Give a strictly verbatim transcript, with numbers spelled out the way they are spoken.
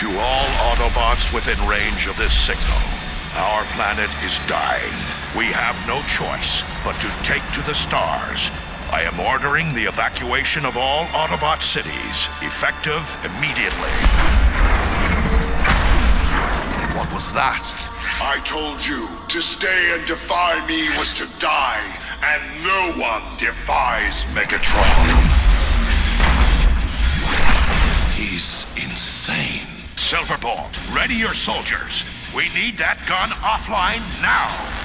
To all Autobots within range of this signal, our planet is dying. We have no choice but to take to the stars. I am ordering the evacuation of all Autobot cities, effective immediately. What was that? I told you, to stay and defy me was to die, and no one defies Megatron. He's insane. Silverbolt, ready your soldiers. We need that gun offline now.